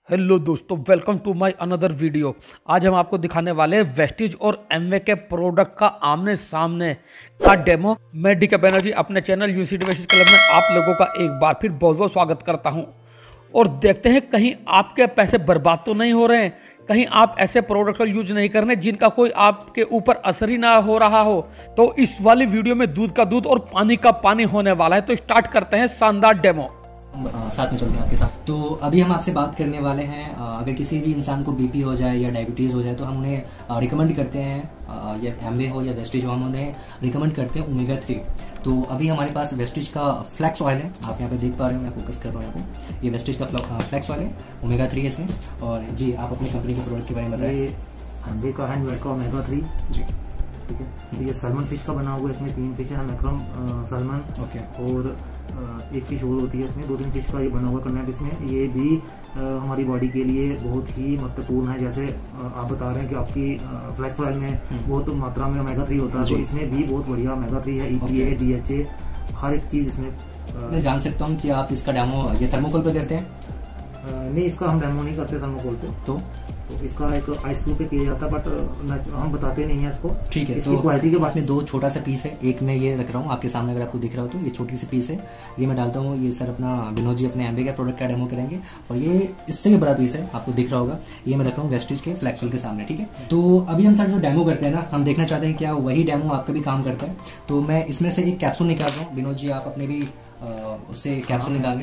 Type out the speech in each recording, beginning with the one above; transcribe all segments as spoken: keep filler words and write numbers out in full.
Hello दोस्तों, welcome to my another video. आज हम आपको दिखाने वाले हैं वेस्टीज और एमवे के प्रोडक्ट का आमने सामने का डेमो। मैं डी के बनर्जी अपने चैनल यूसीडी वेस्टीज क्लब में आप लोगों का एक बार फिर बहुत बहुत स्वागत करता हूं। और देखते हैं कहीं आपके पैसे बर्बाद तो नहीं हो रहे हैं, कहीं आप ऐसे प्रोडक्ट का यूज नहीं करने जिनका कोई आपके ऊपर असर ही ना हो रहा हो। तो इस वाली वीडियो में दूध का दूध और पानी का पानी होने वाला है। तो स्टार्ट करते हैं शानदार डेमो। साथ में चलते हैं आपके साथ। तो अभी हम आपसे बात करने वाले हैं, अगर किसी भी इंसान को बीपी हो जाए या डायबिटीज़ हो जाए तो हम उन्हें रिकमेंड करते हैं, या एमवे हो या वेस्टीज हो, हम उन्हें रिकमेंड करते हैं ओमेगा थ्री। तो अभी हमारे पास वेस्टीज का फ्लैक्स ऑयल है, आप यहाँ पे देख पा रहे हो, मैं फोकस कर रहा हूँ यहाँ पे। ये वेस्टीज का फ्लैक्स ऑयल है, ओमेगा थ्री है इसमें। और जी आप अपनी कंपनी के प्रोडक्ट के बारे में बताएं। ये एमवे का है, का ओमेगा थ्री जी, ठीक है। ये सैल्मन फिश का बना हुआ है, इसमें तीन फिश है, मैक्रम, सैल्मन ओके, और एक फिश और होती है इसमें, दो तीन फिश का ये बना हुआ कंटेंट इसमें। ये भी आ, हमारी बॉडी के लिए बहुत ही महत्वपूर्ण है। जैसे आ, आप बता रहे हैं कि आपकी फ्लैक्स ऑयल में बहुत मात्रा में ओमेगा थ्री होता है, तो इसमें भी बहुत बढ़िया ओमेगा थ्री है। ईपीए, डीएचए, हर एक चीज इसमें। मैं जान सकता हूँ कि आप इसका डेमो ये थर्मोकोल पे करते हैं? नहीं, इसका हम डेमो नहीं करते थर्मोकोल पे। तो तो इसका एक आइस क्यूब पे किया जाता है, बट हम बताते नहीं है इसको। ठीक है, इसकी तो क्वालिटी के बारे में दो छोटा सा पीस है, एक मैं ये रख रहा हूँ आपके सामने, अगर आपको दिख रहा हो तो ये छोटी सी पीस है, ये मैं डालता हूँ। ये सर अपना विनोद जी अपने एमवे का प्रोडक्ट का डेमो करेंगे। और ये इससे भी बड़ा पीस है, आपको दिख रहा होगा, ये मैं रख रहा हूँ वेस्टीज के फ्लैक्स ऑयल के सामने। ठीक है, तो अभी हम सर जो डेमो करते हैं ना, हम देखना चाहते हैं क्या वही डेमो आपका भी काम करता है। तो मैं इसमें से एक कैप्सूल निकाल रहा हूँ, विनोद जी आप अपने भी उससे कैप्सूल निकालेंगे।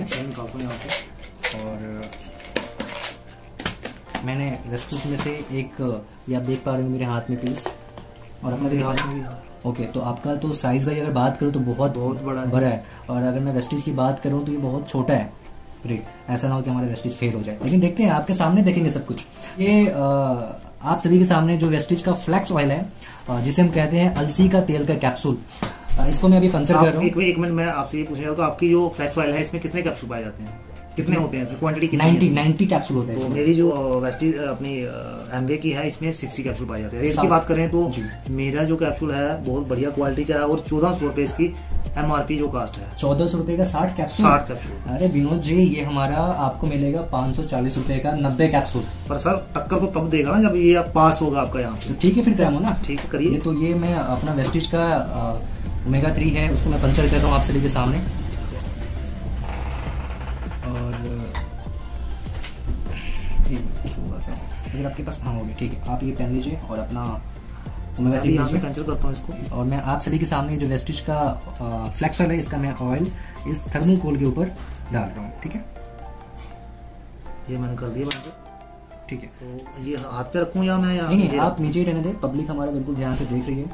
और मैंने वेस्टीज में से एक, ये आप देख पा रहे हो मेरे हाथ में पीस, और अपना भी हाथ में। ओके, तो आपका तो साइज का अगर बात करूँ तो बहुत बहुत बड़ा है, बड़ा है। और अगर मैं वेस्टीज की बात करूँ तो ये बहुत छोटा है। ग्रेट, ऐसा ना हो कि हमारे वेस्टीज फेल हो जाए। लेकिन देखते हैं, आपके सामने देखेंगे सब कुछ। ये आ, आप सभी के सामने जो वेस्टीज का फ्लैक्स ऑयल है, जिसे हम कहते हैं अलसी का तेल का कैप्सूल, इसको मैं अभी पंचर कर रहा हूँ। एक मिनट, मैं आपसे ये पूछना तो आपकी जो फ्लैक्स ऑयल है इसमें कितने कैप्सूल पाए जाते हैं, कितने होते हैं, क्वांटिटी कितनी? नाइन्टी नाइन्टी कैप्सूल होते हैं। तो मेरी जो वेस्टीज अपनी एमवे की है, इसमें सिक्सटी कैप्सूल पाए जाते हैं। रेट की बात करें तो मेरा जो कैप्सूल है बहुत बढ़िया क्वालिटी का है, और चौदह सौ रुपए इसकी एमआरपी जो कास्ट है। चौदह सौ रुपए का साठ कैप्सूल साठ कैप्सूल अरे विनोद जी, ये हमारा आपको मिलेगा पाँच सौ चालीस रुपए का नब्बे कैप्सूल। पर सर टक्कर तो तब देगा ना जब ये पास होगा आपका यहाँ पे। ठीक है, फिर क्या ना, ठीक है करिए। तो ये मैं अपना वेस्टीज का ओमेगा थ्री है, उसको मैं पंचर कर रहा हूँ आप सभी के सामने। अगर आपके पास हाँ होगी, ठीक है, आप ये पहन लीजिए और अपना ओमेगा थ्री यहाँ से कैंसिल करता हूँ इसको। और मैं आप सभी के सामने जो वेस्टीज का फ्लैक्स ऑयल है, इसका मैं ऑयल इस थर्मोकोल के ऊपर डाल रहा हूँ। ठीक है, ये मैंने कर दिया बंद। ठीक है, तो ये हाथ पे रखूँ या मैं यहाँ? नहीं नहीं, आप नीचे ही रहने दें, पब्लिक हमारा बिल्कुल ध्यान से देख रही है।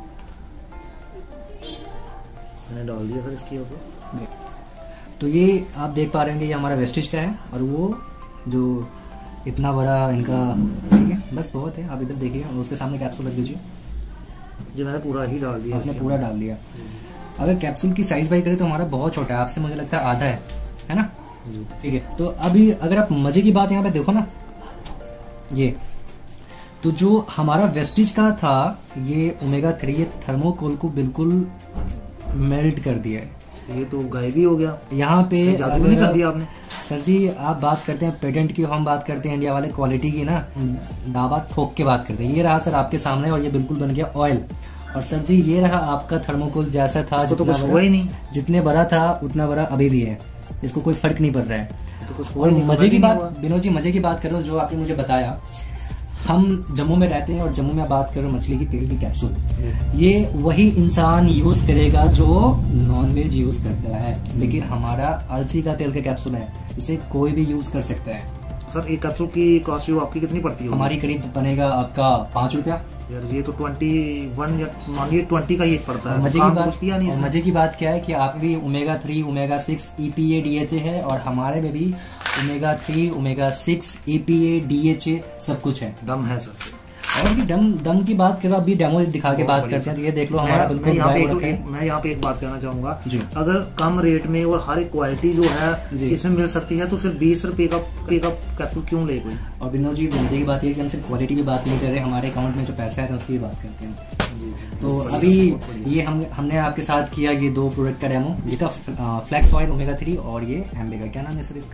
मैंने डाल दिया सर इसके ऊपर। तो ये आप देख पा रहे हैं, ये हमारा वेस्टीज का है, और वो जो इतना बड़ा इनका, ठीक है, बस बहुत है। आप इधर देखिए, और उसके सामने कैप्सूल रख दीजिए। जी मैंने पूरा ही डाल दिया। आपने पूरा डाल दिया। अगर कैप्सूल की साइज बाई करें तो हमारा बहुत छोटा है, आपसे मुझे लगता है आधा है, है ना? ठीक है, तो अभी अगर आप मजे की बात यहाँ पे देखो ना, ये तो जो हमारा वेस्टीज का था, ये ओमेगा थ्री, ये थर्मोकोल को बिल्कुल मेल्ट कर दिया है। ये तो गायब ही हो गया यहाँ पे। जादू नहीं कर दिया आपने। सर जी, आप बात करते हैं पेटेंट की, हम बात करते हैं इंडिया वाले क्वालिटी की ना, दावा ठोक के बात करते हैं। ये रहा सर आपके सामने, और ये बिल्कुल बन गया ऑयल। और सर जी, ये रहा आपका थर्मोकोल, जैसा था तो कुछ हुआ ही नहीं, जितने बड़ा था उतना बड़ा अभी भी है, इसको कोई फर्क नहीं पड़ रहा है। तो कुछ और मजे की बात, विनोद जी मजे की बात करो, जो आपने मुझे बताया, हम जम्मू में रहते हैं, और जम्मू में बात करो मछली की तेल की कैप्सूल, ये वही इंसान यूज करेगा जो नॉनवेज यूज करता है। लेकिन हमारा अलसी का तेल का कैप्सूल है, इसे कोई भी यूज कर सकता है। सर एक कैप्सूल की कॉस्ट जो आपकी कितनी पड़ती है? हमारी करीब बनेगा आपका पाँच रुपया। यार ये तो ट्वेंटी वन या मानिए ट्वेंटी का ही पड़ता है। मजे की बात किया नहीं, मजे की बात क्या है कि आप भी omega three, omega six, EPA, DHA है, और हमारे में भी omega three, omega six, EPA, DHA सब कुछ है। दम है सर। और भी दम दम की बात करो, अभी डेमो दिखा के बात करते हैं। तो ये देख लो हमारा बिल्कुल। मैं यहाँ पे एक बात कहना चाहूंगा, अगर कम रेट में और हर एक क्वालिटी जो है इसमें मिल सकती है, तो फिर बीस रुपए का कैप्सूल क्यों ले कोई? और विनोद जी, मुझे की बात है कि हम सिर्फ क्वालिटी की बात नहीं कर रहे, हमारे अकाउंट में जो पैसा है उसकी बात करते हैं। तो अभी ये हम हमने आपके साथ किया ये दो प्रोडक्ट का डेमो, जिसका फ्लैक्स ऑयल, ओमेगा थ्री, और ये एमवे का क्या नाम है सर इसका?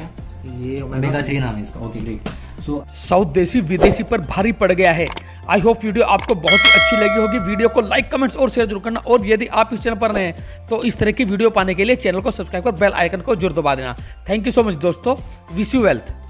ये ओमेगा थ्री नाम है इसका। Okay great. सो साउथ देसी विदेशी पर भारी पड़ गया है। आई होप वीडियो आपको बहुत ही अच्छी लगी होगी। वीडियो को लाइक कमेंट्स और शेयर जरूर करना, और यदि आप इस चैनल पर नए हैं तो इस तरह की वीडियो पाने के लिए चैनल को सब्सक्राइब कर बेल आइकन को जरूर दबा देना। थैंक यू सो मच दोस्तों, विश यू वेल्थ।